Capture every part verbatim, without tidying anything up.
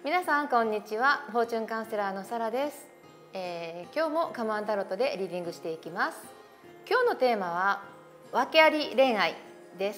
皆さんこんにちは。フォーチュンカウンセラーのサラです、えー、今日もカムアンタロットでリーディングしていきます。今日のテーマは訳あり恋愛です。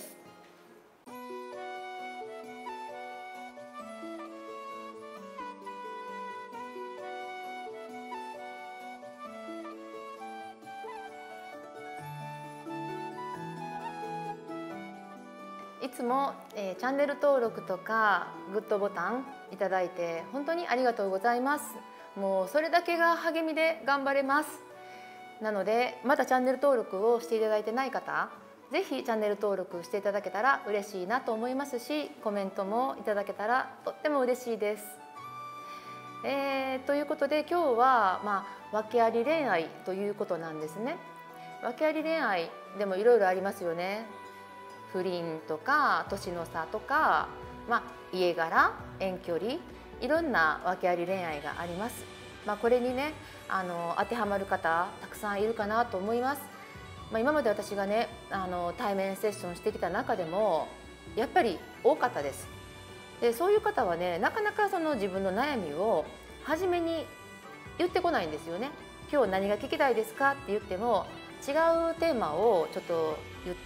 いつも、えー、チャンネル登録とかグッドボタンいただいて本当にありがとうございます。もうそれだけが励みで頑張れます。なのでまだチャンネル登録をしていただいてない方、ぜひチャンネル登録していただけたら嬉しいなと思いますし、コメントもいただけたらとっても嬉しいです。えー、ということで今日は、まあ、訳あり恋愛ということなんですね。訳あり恋愛でもいろいろありますよね。不倫とか年の差とか、まあ、家柄、遠距離、いろんな訳あり恋愛があります。まあ、これにねあの当てはまる方たくさんいるかなと思います。まあ、今まで私がねあの対面セッションしてきた中でもやっぱり多かったです。でそういう方はねなかなかその自分の悩みを初めに言ってこないんですよね。今日何が聞きたいですかって言っても違うテーマをちょっと言って、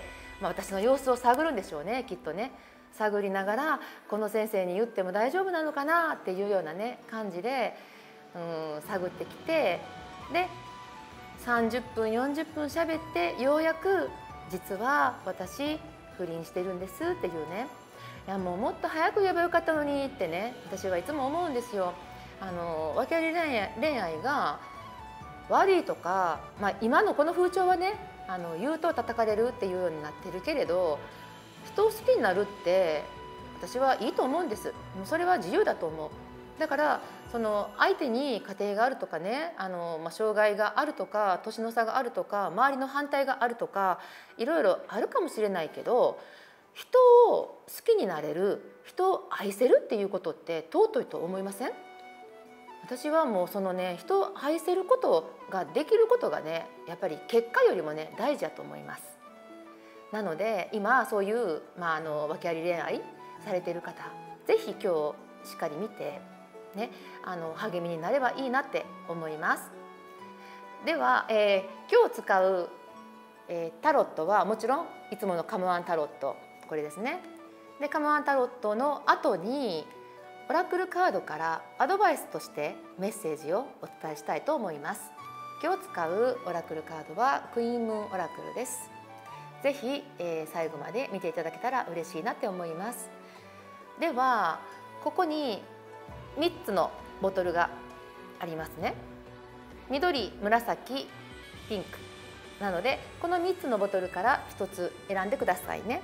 まあ、私の様子を探るんでしょうね、きっとね。探りながらこの先生に言っても大丈夫なのかなっていうようなね感じで、うん、探ってきて、でさんじゅっぷんよんじゅっぷん喋ってようやく実は私不倫してるんですっていうね。いやもうもっと早く言えばよかったのにってね私はいつも思うんですよ。あの訳あり恋愛、恋愛が悪いとか、まあ、今のこの風潮はねあの言うと叩かれるっていうようになってるけれど、人を好きになるって私はいいと思うんです。それは自由だと思う。だからその相手に家庭があるとかねあの、まあ、障害があるとか年の差があるとか周りの反対があるとかいろいろあるかもしれないけど、人を好きになれる、人を愛せるっていうことって尊いと思いません？私はもうそのね人を愛せることができることがねやっぱり結果よりもね大事だと思います。なので今そういう、まあ、あの訳あり恋愛されている方、ぜひ今日しっかり見て、ね、あの励みになればいいなって思います。では、えー、今日使う、えー、タロットはもちろんいつものカムアンタロット、これですね。でカムアンタロットの後にオラクルカードからアドバイスとしてメッセージをお伝えしたいと思います。今日使うオラクルカードはクイーンムーンオラクルです。ぜひ、えー、最後まで見ていただけたら嬉しいなって思います。ではここにみっつのボトルがありますね。緑、紫、ピンクなのでこのみっつのボトルからひとつ選んでくださいね。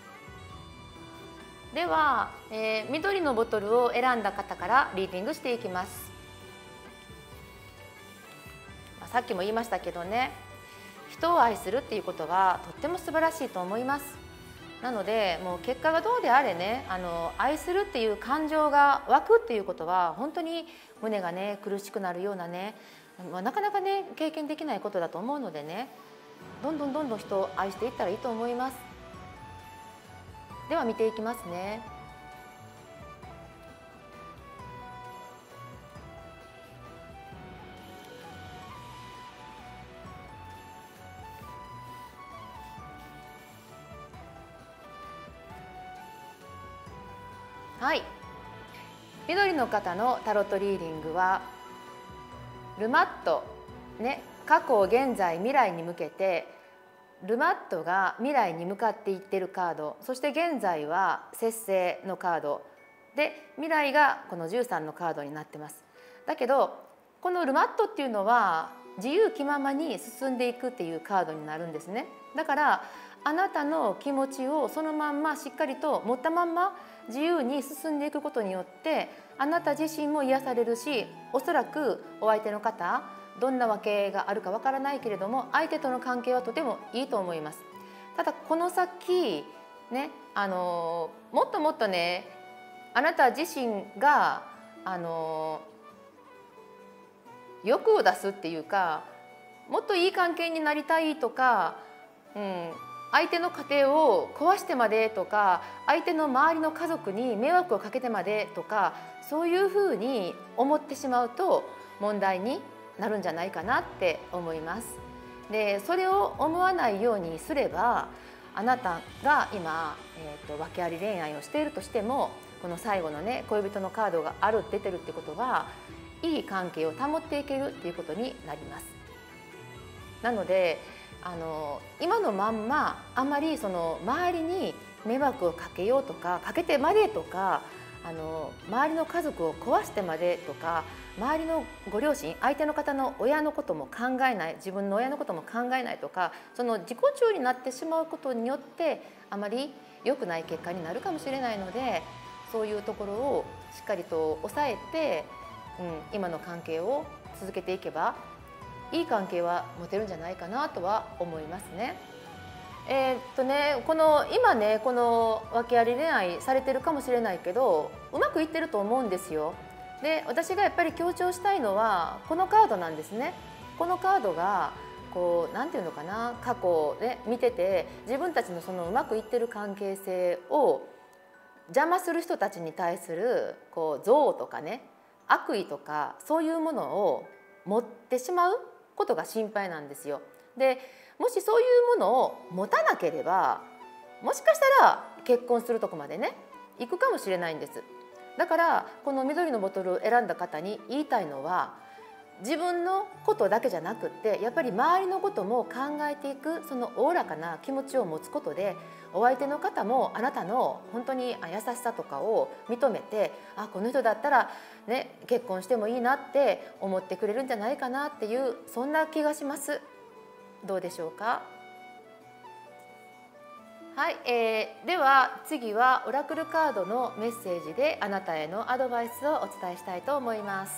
では、えー、緑のボトルを選んだ方からリーディングしていきます。まあ、さっきも言いましたけどね、人を愛するっていうことはとっても素晴らしいと思います。なのでもう結果がどうであれねあの愛するっていう感情が湧くっていうことは本当に胸がね苦しくなるようなね、まあ、なかなかね経験できないことだと思うのでね、どんどんどんどん人を愛していったらいいと思います。では見ていきますね。はい、緑の方のタロットリーディングはルマット、ね、過去現在未来に向けてルマットが未来に向かっていってるカード、そして現在は節制のカードで未来がこのじゅうさんのカードになってます。だけどこのルマットっていうのは自由気ままに進んでいくっていうカードになるんですね。だからあなたの気持ちをそのまんましっかりと持ったまんま自由に進んでいくことによってあなた自身も癒されるし、おそらくお相手の方どんなわけがあるかわからないけれども相手との関係はとてもいいと思います。ただこの先ねあのもっともっとねあなた自身があの欲を出すっていうかもっといい関係になりたいとか、うん、 相手の家庭を壊してまでとか、相手の周りの家族に迷惑をかけてまでとか、そういうふうに思ってしまうと問題になるんじゃないかなって思います。でそれを思わないようにすれば、あなたが今、えーと、訳あり恋愛をしているとしても、この最後のね恋人のカードがある出てるってことは、いい関係を保っていけるっていうことになります。なのであの今のまんまあまりその周りに迷惑をかけようとか、かけてまでとか、あの周りの家族を壊してまでとか、周りのご両親、相手の方の親のことも考えない、自分の親のことも考えないとか、その自己中になってしまうことによってあまり良くない結果になるかもしれないので、そういうところをしっかりと抑えて、うん、今の関係を続けていけばいい関係は持てるんじゃないかなとは思いますね。えー、っとねこの今ねこの訳あり恋愛されてるかもしれないけど、うまくいってると思うんですよ。で私がやっぱり強調したいのはこのカードなんですね。このカードがこうなんていうのかな、過去で見てて自分たちのそのうまくいってる関係性を邪魔する人たちに対するこう憎悪とかね、悪意とか、そういうものを持ってしまうことが心配なんですよ。でもしそういうものを持たなければ、もしかしたら結婚するとこまでね行くかもしれないんです。だからこの緑のボトルを選んだ方に言いたいのは、自分のことだけじゃなくって、やっぱり周りのことも考えていく、そのおおらかな気持ちを持つことで、お相手の方もあなたの本当に優しさとかを認めて、あこの人だったら、ね、結婚してもいいなって思ってくれるんじゃないかなっていう、そんな気がします。どうでしょうか。はい、えー、では次はオラクルカードのメッセージであなたへのアドバイスをお伝えしたいと思います。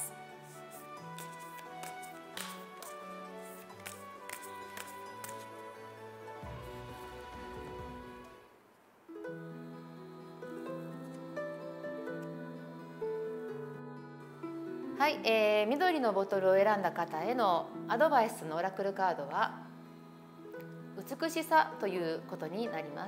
はい、えー、緑のボトルを選んだ方へのアドバイスのオラクルカードは美しさということになります。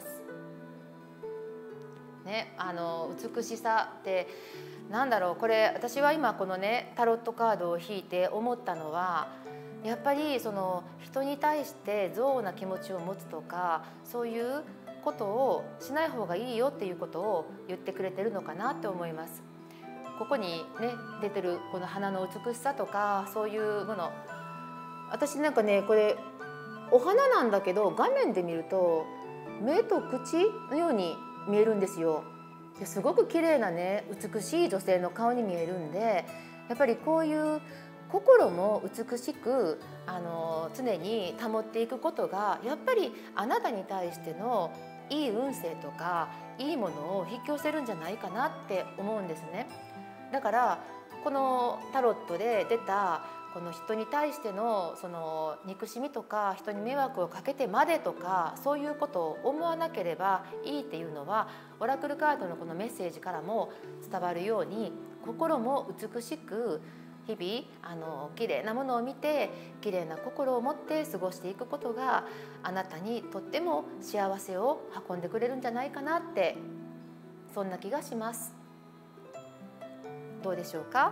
ね、あの美しさってなんだろう、これ私は今このねタロットカードを引いて思ったのは、やっぱりその人に対して憎悪な気持ちを持つとか、そういうことをしない方がいいよっていうことを言ってくれてるのかなって思います。ここにね出てるこの花の美しさとか、そういうもの、私なんかねこれお花なんだけど、画面で見ると目と口のように見えるんですよ。ですごく綺麗なね美しい女性の顔に見えるんで、やっぱりこういう心も美しくあの常に保っていくことが、やっぱりあなたに対してのいい運勢とかいいものを引き寄せるんじゃないかなって思うんですね。だからこのタロットで出たこの人に対してのその憎しみとか、人に迷惑をかけてまでとか、そういうことを思わなければいいっていうのは、オラクルカードのこのメッセージからも伝わるように、心も美しく日々あの綺麗なものを見て、綺麗な心を持って過ごしていくことが、あなたにとっても幸せを運んでくれるんじゃないかなって、そんな気がします。どうでしょうか。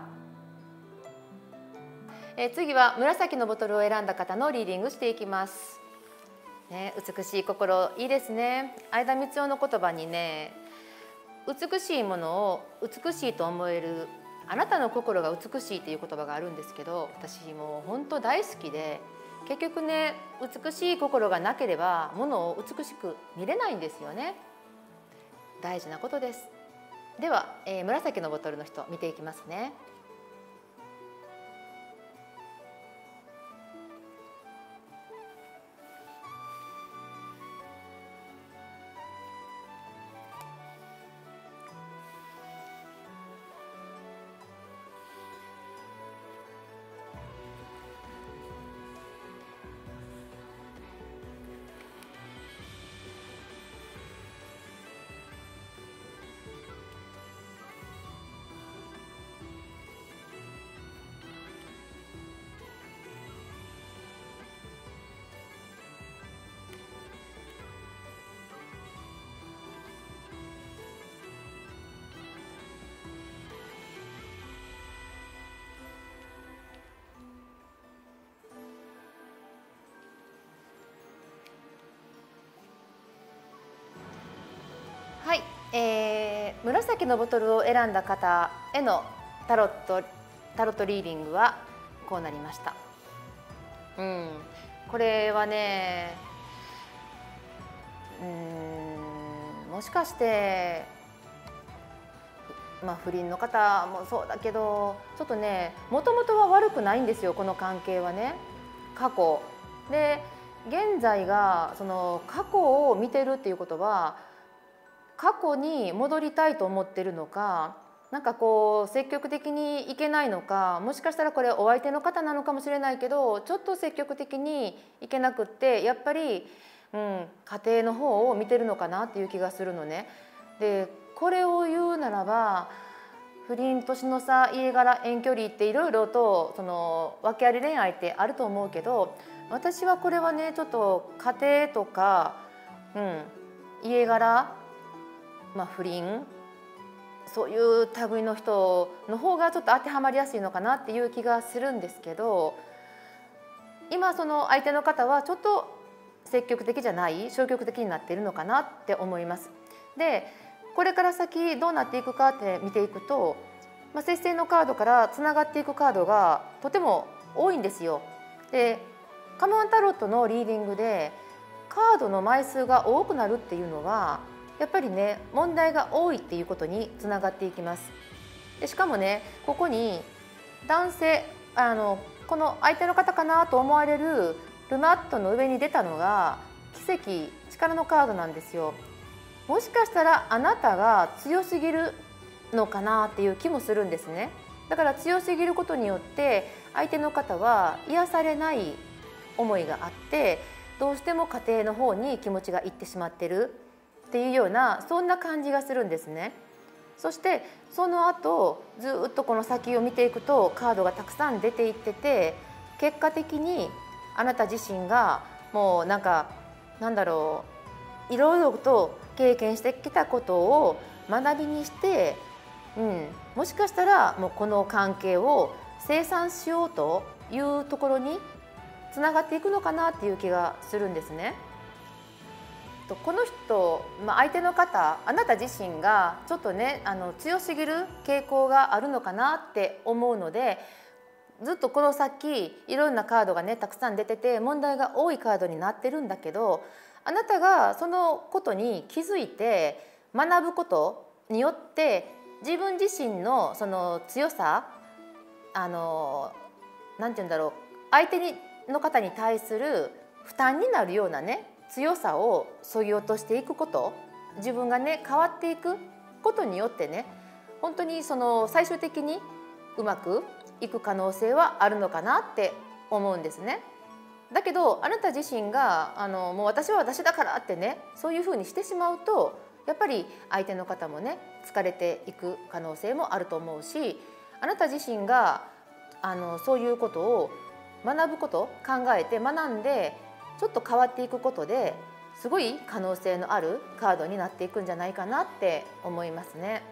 えー、次は紫のボトルを選んだ方のリーディングしていきます。ね、美しい心いいですね。相田光雄の言葉にね、美しいものを美しいと思える、あなたの心が美しいという言葉があるんですけど、私もう本当大好きで、結局ね美しい心がなければものを美しく見れないんですよね。大事なことです。では、えー、紫のボトルの人見ていきますね。 えー、紫のボトルを選んだ方へのタロットタロットリーディングはこうなりました。うん、これはね、うーん、もしかしてまあ不倫の方もそうだけど、ちょっとね、もともとは悪くないんですよ、この関係はね。過去で現在がその過去を見てるっていうことは、過去に戻りたいと思ってるのか、なんかこう積極的にいけないのか、もしかしたらこれお相手の方なのかもしれないけど、ちょっと積極的にいけなくって、やっぱり、うん、家庭の方を見てるのかなっていう気がするのね。でこれを言うならば、不倫、年の差、家柄、遠距離っていろいろとその訳あり恋愛ってあると思うけど、私はこれはね、ちょっと家庭とか、うん、家柄、まあ、不倫、そういう類の人の方がちょっと当てはまりやすいのかなっていう気がするんですけど、今その相手の方はちょっと積極的じゃない、消極的になっているのかなって思います。でこれから先どうなっていくかって見ていくと、まあ、接戦のカードからつながっていくカードがとても多いんですよ。でカムワンタロットのリーディングでカードの枚数が多くなるっていうのは、やっぱりね、問題が多いっていうことにつながっていきます。でしかもね、ここに男性、あのこの相手の方かなと思われるルマットの上に出たのが奇跡、力のカードなんですよ。もしかしたらあなたが強すぎるのかなっていう気もするんですね。だから強すぎることによって相手の方は癒されない思いがあって、どうしても家庭の方に気持ちがいってしまってるっていうような、そんな感じがするんですね。そしてその後ずっとこの先を見ていくとカードがたくさん出ていってて、結果的にあなた自身がもうなんかなんだろう、いろいろと経験してきたことを学びにして、うん、もしかしたらもうこの関係を清算しようというところにつながっていくのかなっていう気がするんですね。この人、まあ、相手の方、あなた自身がちょっとね、あの強すぎる傾向があるのかなって思うので、ずっとこの先いろんなカードがねたくさん出てて問題が多いカードになってるんだけど、あなたがそのことに気づいて学ぶことによって自分自身のその強さ、あのなんて言うんだろう、相手にの方に対する負担になるようなね強さを削ぎ落としていくこと、自分がね変わっていくことによってね、本当にその最終的にうまくいく可能性はあるのかなって思うんですね。だけどあなた自身があのもう私は私だからってね、そういうふうにしてしまうと、やっぱり相手の方もね疲れていく可能性もあると思うし、あなた自身があのそういうことを学ぶこと、考えて学んでちょっと変わっていくことで、すごい可能性のあるカードになっていくんじゃないかなって思いますね。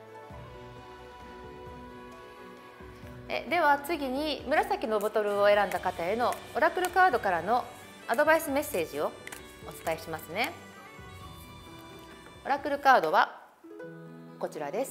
えでは次に紫のボトルを選んだ方へのオラクルカードからのアドバイスメッセージをお伝えしますね。オラクルカードはこちらです。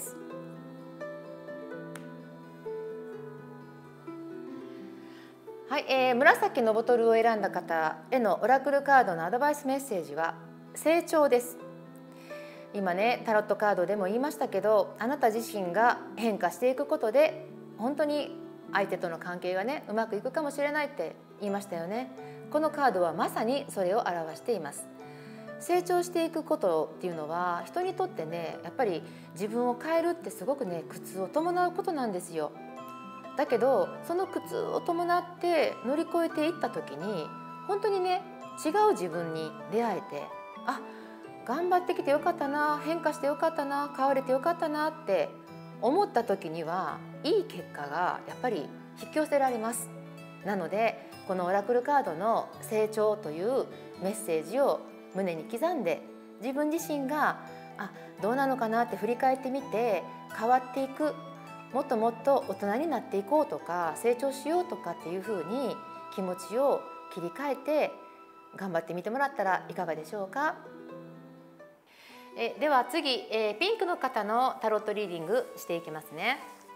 はい、えー、紫のボトルを選んだ方へのオラクルカードのアドバイスメッセージは成長です。今ねタロットカードでも言いましたけど、あなた自身が変化していくことで本当に相手との関係がねうまくいくかもしれないって言いましたよね。このカードはまさにそれを表しています。成長していくことっていうのは人にとってね、やっぱり自分を変えるってすごくね苦痛を伴うことなんですよ。だけどその苦痛を伴って乗り越えていった時に本当にね違う自分に出会えて、あ、頑張ってきてよかったな、変化してよかったな、変われてよかったなって思った時にはいい結果がやっぱり引き寄せられます。なのでこのオラクルカードの成長というメッセージを胸に刻んで、自分自身があどうなのかなって振り返ってみて変わっていく、もっともっと大人になっていこうとか成長しようとかっていうふうに気持ちを切り替えて頑張ってみてもらったらいかがでしょうか。 えでは次、えー、ピンクの方のタロットリーディングしていきますね。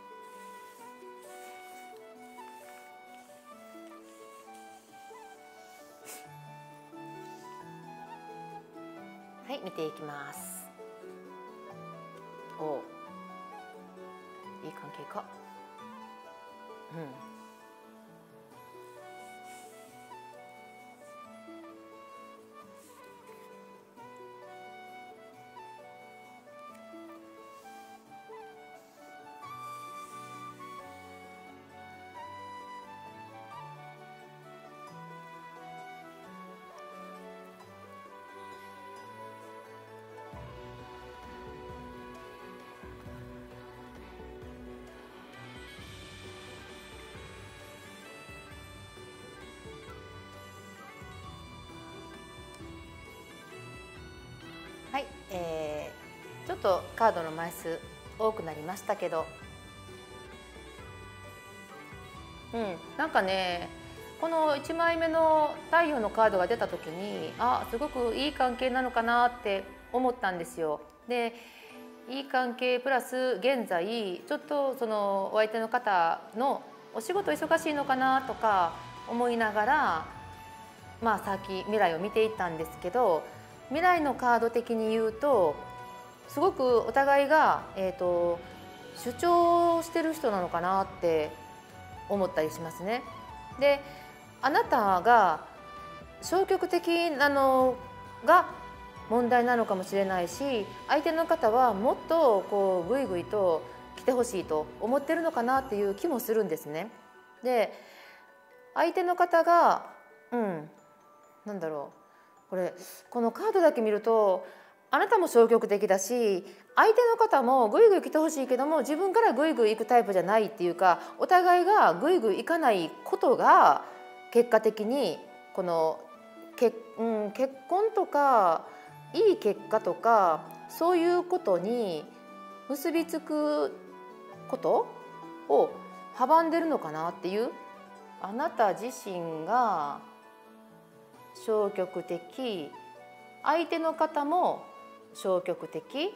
はい、見ていきます。お、いい関係か。うん。はい、えー、ちょっとカードの枚数多くなりましたけど、うん、なんかね、このいちまいめの太陽のカードが出た時に、あ、すごくいい関係なのかなって思ったんですよ。で、いい関係プラス現在ちょっとそのお相手の方のお仕事忙しいのかなとか思いながら、まあ先未来を見ていったんですけど、未来のカード的に言うとすごくお互いが、えーと、主張してる人なのかなって思ったりしますね。で、あなたが消極的なのが問題なのかもしれないし、相手の方はもっとこうぐいぐいと来てほしいと思ってるのかなっていう気もするんですね。で、相手の方が、うん、なんだろう。これこのカードだけ見るとあなたも消極的だし、相手の方もぐいぐい来てほしいけども自分からぐいぐい行くタイプじゃないっていうか、お互いがぐいぐい行かないことが結果的にこの結、うん、結婚とかいい結果とかそういうことに結びつくことを阻んでるのかなっていう、あなた自身が消極的、相手の方も消極的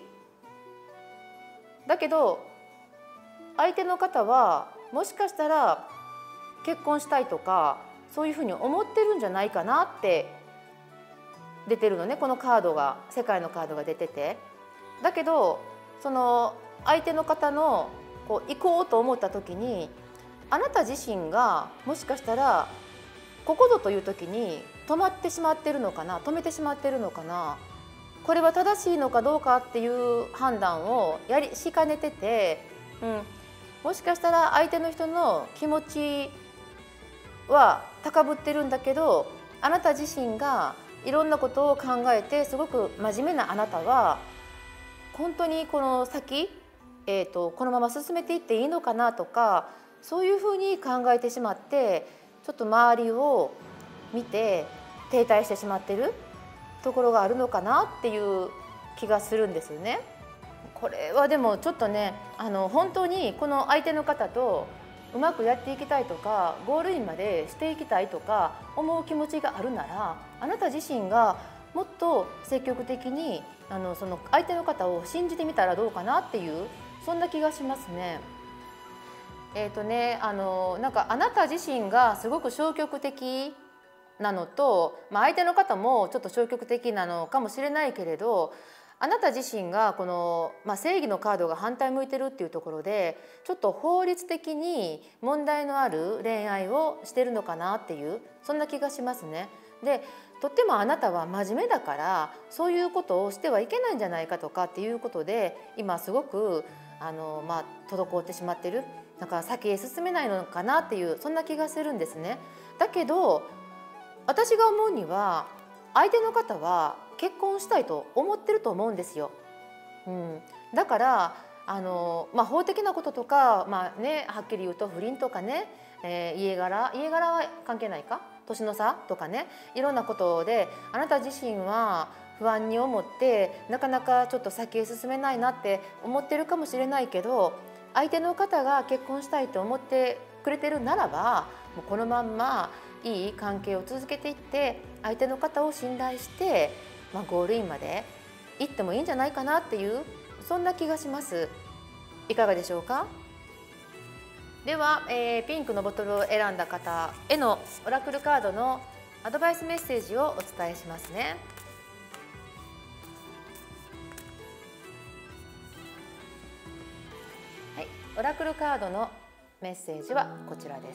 だけど、相手の方はもしかしたら結婚したいとかそういうふうに思ってるんじゃないかなって出てるのね、このカードが、世界のカードが出てて。だけどその相手の方のこう行こうと思った時に、あなた自身がもしかしたらここぞという時に止まってしまってるのかな、止めてしまってるのかな、これは正しいのかどうかっていう判断をやりしかねてて、うん、もしかしたら相手の人の気持ちは高ぶってるんだけど、あなた自身がいろんなことを考えてすごく真面目なあなたは本当にこの先、えーと、このまま進めていっていいのかなとか、そういうふうに考えてしまってちょっと周りを見て停滞してしまってるところがあるのかなっていう気がするんですよね。これはでもちょっとね、あの本当にこの相手の方とうまくやっていきたいとかゴールインまでしていきたいとか思う気持ちがあるなら、あなた自身がもっと積極的にあのその相手の方を信じてみたらどうかなっていう、そんな気がしますね。えーとね、あのなんかあなた自身がすごく消極的なのと、まあ、相手の方もちょっと消極的なのかもしれないけれど、あなた自身がこの、まあ、正義のカードが反対向いてるっていうところでちょっと法律的に問題のある恋愛をしてるのかなっていう、そんな気がしますね。で、とってもあなたは真面目だからそういうことをしてはいけないんじゃないかとかっていうことで今すごくあの、まあ、滞ってしまってる、だから先へ進めないのかなっていう、そんな気がするんですね。だけど私が思うには相手の方は結婚したいと思ってると思うんですよ。うん、だからあの、まあ、法的なこととか、まあね、はっきり言うと不倫とかね、えー、家柄家柄は関係ないか、年の差とかね、いろんなことであなた自身は不安に思ってなかなかちょっと先へ進めないなって思ってるかもしれないけど、相手の方が結婚したいと思ってくれてるならばもうこのまんまいい関係を続けていって相手の方を信頼して、まあ、ゴールインまでいってもいいんじゃないかなっていう、そんな気がします。いかがでしょうか。では、えー、ピンクのボトルを選んだ方へのオラクルカードのアドバイスメッセージをお伝えしますね。はい、オラクルカードのメッセージはこちらです。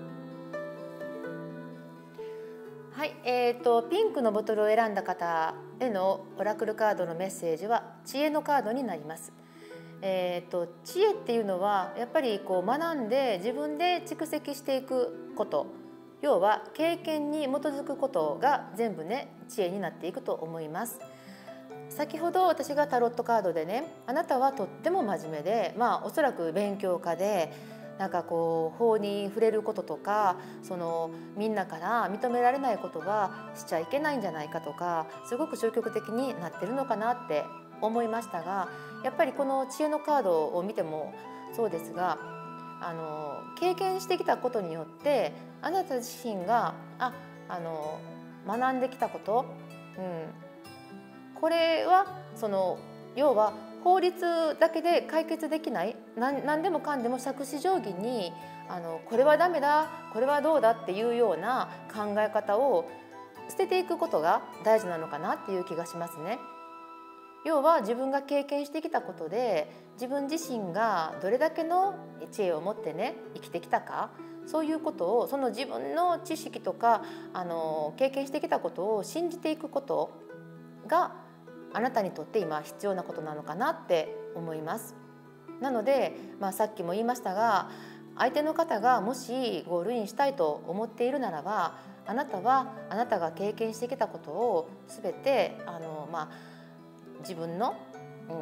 はい、えーと、ピンクのボトルを選んだ方へのオラクルカードのメッセージは知恵のカードになります。えーと、知恵っていうのはやっぱりこう学んで自分で蓄積していくこと、要は経験に基づくことが全部ね知恵になっていくと思います。先ほど私がタロットカードでね、あなたはとっても真面目で、まあおそらく勉強家で、なんかこう法に触れることとか、そのみんなから認められないことはしちゃいけないんじゃないかとか、すごく消極的になってるのかなって思いましたが、やっぱりこの知恵のカードを見てもそうですが、あの経験してきたことによってあなた自身がああの学んできたこと、うん、これはその要は法律だけで解決できない、何、何でもかんでも杓子定規にあのこれはダメだこれはどうだっていうような考え方を捨てていくことが大事なのかなっていう気がしますね。要は自分が経験してきたことで自分自身がどれだけの知恵を持ってね生きてきたか、そういうことを、その自分の知識とかあの経験してきたことを信じていくことがあなたにとって今必要なことなのかなって思います。なので、まあ、さっきも言いましたが、相手の方がもしゴールインしたいと思っているならば、あなたはあなたが経験してきたことを全てあの、まあ、自分の、うん、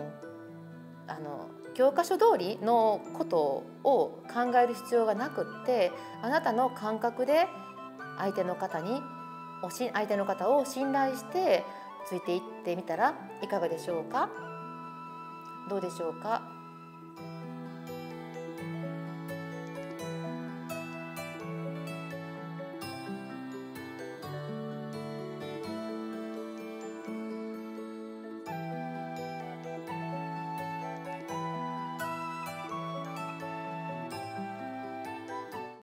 あの教科書通りのことを考える必要がなくって、あなたの感覚で相手の方に相手の方を信頼してついていってみたらいかがでしょうか。どうでしょうか。